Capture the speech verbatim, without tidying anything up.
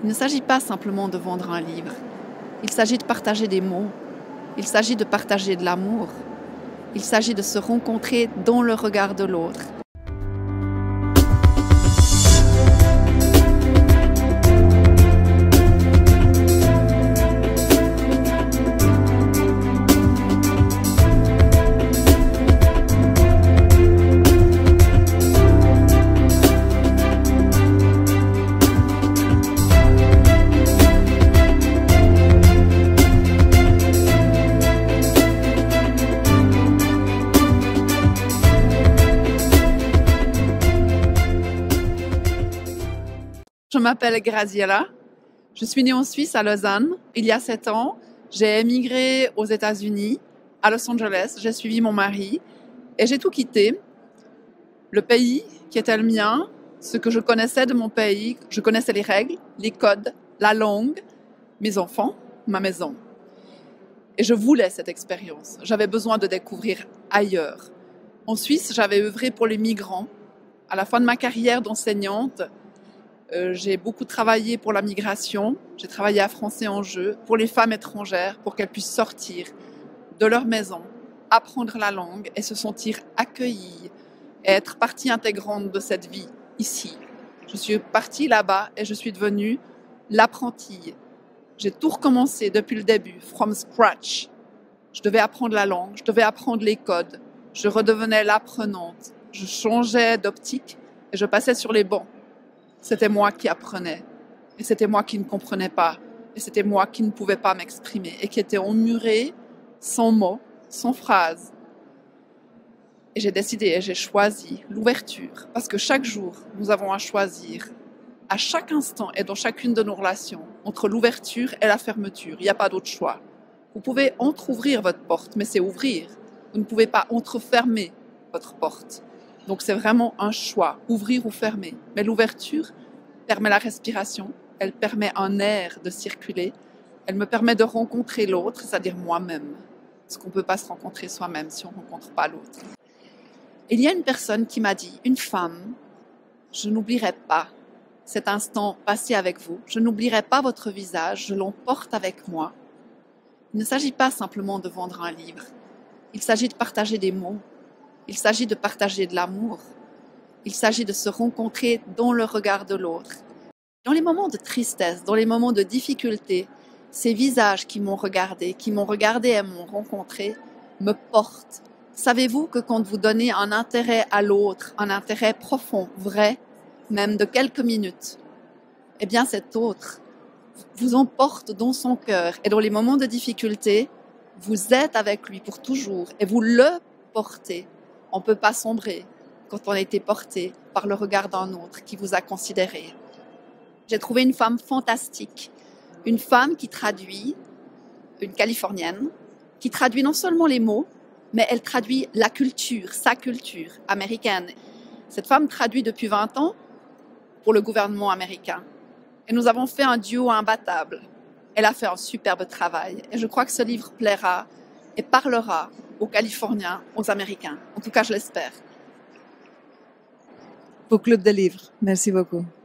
Il ne s'agit pas simplement de vendre un livre. Il s'agit de partager des mots. Il s'agit de partager de l'amour. Il s'agit de se rencontrer dans le regard de l'autre. Je m'appelle Graziella, je suis née en Suisse à Lausanne. Il y a sept ans, j'ai émigré aux États-Unis, à Los Angeles. J'ai suivi mon mari et j'ai tout quitté. Le pays qui était le mien, ce que je connaissais de mon pays, je connaissais les règles, les codes, la langue, mes enfants, ma maison. Et je voulais cette expérience. J'avais besoin de découvrir ailleurs. En Suisse, j'avais œuvré pour les migrants. À la fin de ma carrière d'enseignante, Euh, j'ai beaucoup travaillé pour la migration, j'ai travaillé à Français en Jeu, pour les femmes étrangères, pour qu'elles puissent sortir de leur maison, apprendre la langue et se sentir accueillies et être partie intégrante de cette vie ici. Je suis partie là-bas et je suis devenue l'apprentie. J'ai tout recommencé depuis le début, from scratch. Je devais apprendre la langue, je devais apprendre les codes, je redevenais l'apprenante, je changeais d'optique et je passais sur les bancs. C'était moi qui apprenais, et c'était moi qui ne comprenais pas, et c'était moi qui ne pouvais pas m'exprimer, et qui était emmuré, sans mots, sans phrases. Et j'ai décidé, et j'ai choisi l'ouverture, parce que chaque jour, nous avons à choisir, à chaque instant et dans chacune de nos relations, entre l'ouverture et la fermeture. Il n'y a pas d'autre choix. Vous pouvez entrouvrir votre porte, mais c'est ouvrir. Vous ne pouvez pas entrefermer votre porte. Donc c'est vraiment un choix, ouvrir ou fermer. Mais l'ouverture permet la respiration, elle permet un air de circuler, elle me permet de rencontrer l'autre, c'est-à-dire moi-même. Parce qu'on ne peut pas se rencontrer soi-même si on ne rencontre pas l'autre. Il y a une personne qui m'a dit, une femme, je n'oublierai pas cet instant passé avec vous, je n'oublierai pas votre visage, je l'emporte avec moi. Il ne s'agit pas simplement de vendre un livre, il s'agit de partager des mots. Il s'agit de partager de l'amour. Il s'agit de se rencontrer dans le regard de l'autre. Dans les moments de tristesse, dans les moments de difficulté, ces visages qui m'ont regardé, qui m'ont regardé et m'ont rencontré, me portent. Savez-vous que quand vous donnez un intérêt à l'autre, un intérêt profond, vrai, même de quelques minutes, eh bien cet autre vous emporte dans son cœur. Et dans les moments de difficulté, vous êtes avec lui pour toujours et vous le portez. On ne peut pas sombrer quand on a été porté par le regard d'un autre qui vous a considéré. J'ai trouvé une femme fantastique, une femme qui traduit, une Californienne, qui traduit non seulement les mots, mais elle traduit la culture, sa culture américaine. Cette femme traduit depuis vingt ans pour le gouvernement américain. Et nous avons fait un duo imbattable. Elle a fait un superbe travail. Et je crois que ce livre plaira et parlera aux Californiens, aux Américains. En tout cas, je l'espère. Au Club des livres. Merci beaucoup.